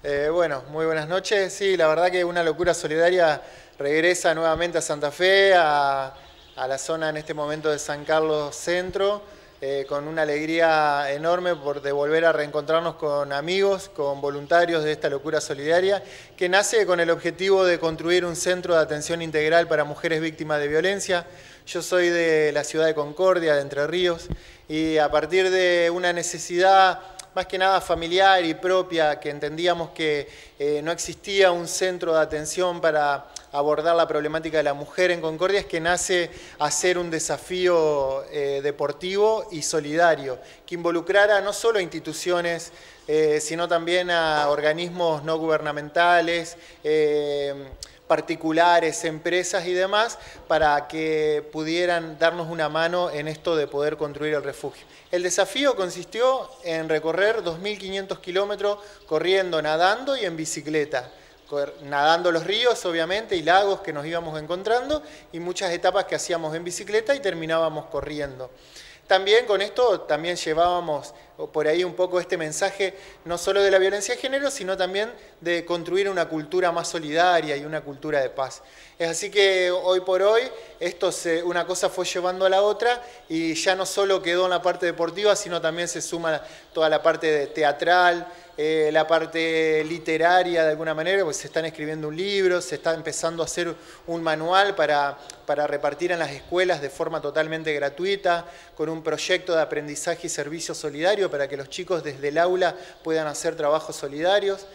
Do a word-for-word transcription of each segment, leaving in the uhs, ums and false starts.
Eh, bueno, muy buenas noches. Sí, la verdad que Una Locura Solidaria regresa nuevamente a Santa Fe, a, a la zona en este momento de San Carlos Centro, eh, con una alegría enorme por de volver a reencontrarnos con amigos, con voluntarios de esta Locura Solidaria, que nace con el objetivo de construir un centro de atención integral para mujeres víctimas de violencia. Yo soy de la ciudad de Concordia, de Entre Ríos, y a partir de una necesidad más que nada familiar y propia, que entendíamos que eh, no existía un centro de atención para abordar la problemática de la mujer en Concordia, es que nace hacer un desafío eh, deportivo y solidario, que involucrara no solo a instituciones, eh, sino también a organismos no gubernamentales, eh, particulares, empresas y demás, para que pudieran darnos una mano en esto de poder construir el refugio. El desafío consistió en recorrer dos mil quinientos kilómetros corriendo, nadando y en bicicleta. Nadando los ríos, obviamente, y lagos que nos íbamos encontrando, y muchas etapas que hacíamos en bicicleta y terminábamos corriendo. También con esto también llevábamos por ahí un poco este mensaje, no solo de la violencia de género, sino también de construir una cultura más solidaria y una cultura de paz. Es así que hoy por hoy esto se, una cosa fue llevando a la otra y ya no solo quedó en la parte deportiva, sino también se suma toda la parte de teatral, eh, la parte literaria de alguna manera, pues se están escribiendo un libro, se está empezando a hacer un manual para, para repartir en las escuelas de forma totalmente gratuita, con un proyecto de aprendizaje y servicio solidario para que los chicos desde el aula puedan hacer trabajos solidarios.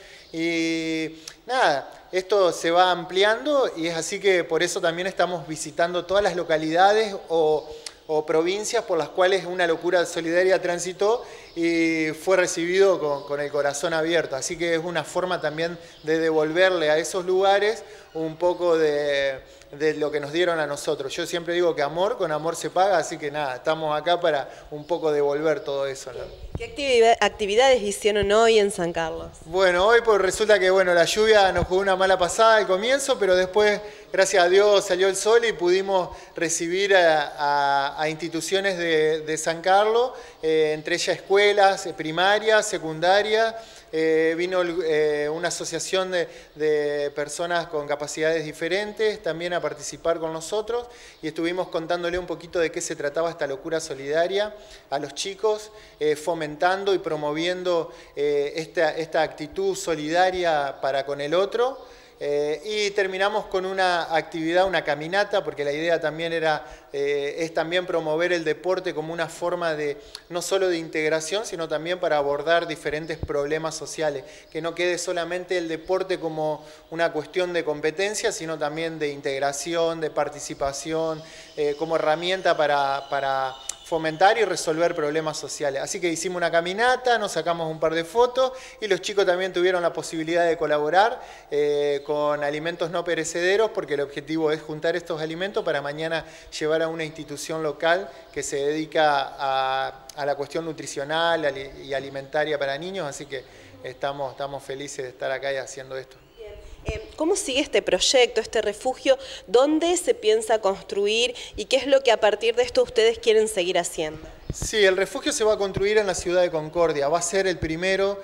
Y nada, esto se va ampliando y es así que por eso también estamos visitando todas las localidades o, o provincias por las cuales Una Locura Solidaria transitó y fue recibido con, con el corazón abierto. Así que es una forma también de devolverle a esos lugares un poco de, de lo que nos dieron a nosotros. Yo siempre digo que amor con amor se paga, así que nada, estamos acá para un poco devolver todo eso, ¿no? ¿Qué actividad, actividades hicieron hoy en San Carlos? Bueno, hoy pues resulta que bueno, la lluvia nos jugó una mala pasada al comienzo, pero después, gracias a Dios, salió el sol y pudimos recibir a, a, a instituciones de, de San Carlos, eh, entre ellas escuelas primarias, secundarias. Eh, vino eh, una asociación de, de personas con capacidades diferentes también a participar con nosotros y estuvimos contándole un poquito de qué se trataba esta locura solidaria a los chicos, eh, fomentando y promoviendo eh, esta, esta actitud solidaria para con el otro. Eh, y terminamos con una actividad, una caminata, porque la idea también era, eh, es también promover el deporte como una forma de, no solo de integración, sino también para abordar diferentes problemas sociales, que no quede solamente el deporte como una cuestión de competencia, sino también de integración, de participación, eh, como herramienta para, para fomentar y resolver problemas sociales. Así que hicimos una caminata, nos sacamos un par de fotos y los chicos también tuvieron la posibilidad de colaborar eh, con alimentos no perecederos, porque el objetivo es juntar estos alimentos para mañana llevar a una institución local que se dedica a, a la cuestión nutricional y alimentaria para niños, así que estamos, estamos felices de estar acá y haciendo esto. ¿Cómo sigue este proyecto, este refugio? ¿Dónde se piensa construir y qué es lo que a partir de esto ustedes quieren seguir haciendo? Sí, el refugio se va a construir en la ciudad de Concordia, va a ser el primero.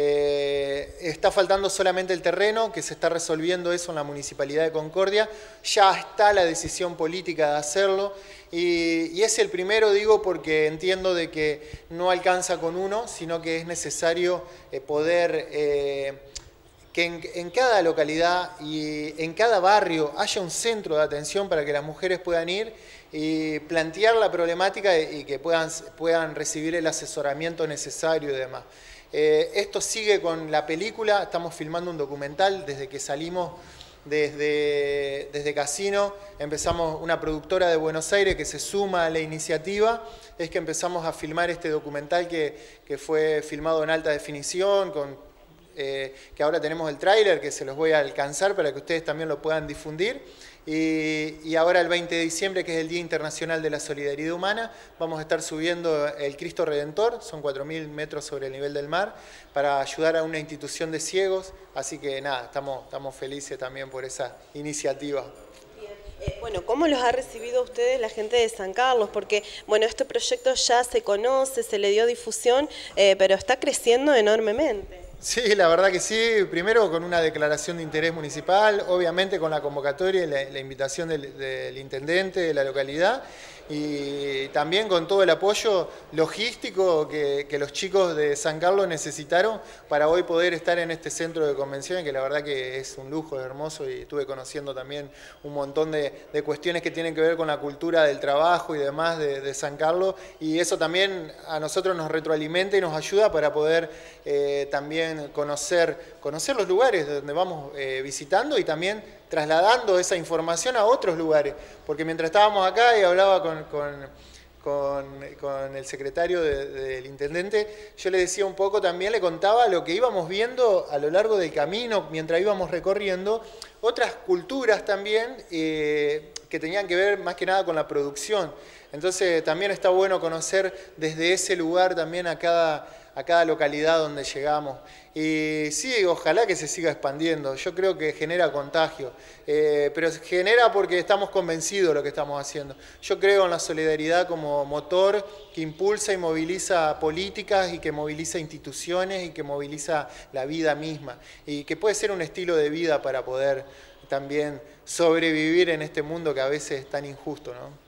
Eh, está faltando solamente el terreno, que se está resolviendo eso en la Municipalidad de Concordia. Ya está la decisión política de hacerlo y, y es el primero, digo, porque entiendo de que no alcanza con uno, sino que es necesario eh, poder... Eh, que en, en cada localidad y en cada barrio haya un centro de atención para que las mujeres puedan ir y plantear la problemática y que puedan, puedan recibir el asesoramiento necesario y demás. Eh, esto sigue con la película, estamos filmando un documental desde que salimos desde, desde Casino, empezamos una productora de Buenos Aires que se suma a la iniciativa, es que empezamos a filmar este documental que, que fue filmado en alta definición, con Eh, que ahora tenemos el tráiler que se los voy a alcanzar para que ustedes también lo puedan difundir y, y ahora el veinte de diciembre, que es el Día Internacional de la Solidaridad Humana, vamos a estar subiendo el Cristo Redentor, son cuatro mil metros sobre el nivel del mar, para ayudar a una institución de ciegos, así que nada, estamos, estamos felices también por esa iniciativa. Eh, bueno, ¿cómo los ha recibido a ustedes la gente de San Carlos? Porque, bueno, este proyecto ya se conoce, se le dio difusión, eh, pero está creciendo enormemente. Sí, la verdad que sí. Primero con una declaración de interés municipal, obviamente con la convocatoria y la, la invitación del, del intendente de la localidad y también con todo el apoyo logístico que, que los chicos de San Carlos necesitaron para hoy poder estar en este centro de convenciones, que la verdad que es un lujo, es hermoso y estuve conociendo también un montón de, de cuestiones que tienen que ver con la cultura del trabajo y demás de, de San Carlos, y eso también a nosotros nos retroalimenta y nos ayuda para poder eh, también conocer, conocer los lugares donde vamos eh, visitando y también trasladando esa información a otros lugares, porque mientras estábamos acá y hablaba con, con, con, con el secretario de, del intendente, yo le decía un poco también, le contaba lo que íbamos viendo a lo largo del camino, mientras íbamos recorriendo, otras culturas también eh, que tenían que ver más que nada con la producción. Entonces también está bueno conocer desde ese lugar también a cada, a cada localidad donde llegamos. Y sí, ojalá que se siga expandiendo. Yo creo que genera contagio, eh, pero genera porque estamos convencidos de lo que estamos haciendo. Yo creo en la solidaridad como motor que impulsa y moviliza políticas y que moviliza instituciones y que moviliza la vida misma. Y que puede ser un estilo de vida para poder también sobrevivir en este mundo que a veces es tan injusto, ¿no?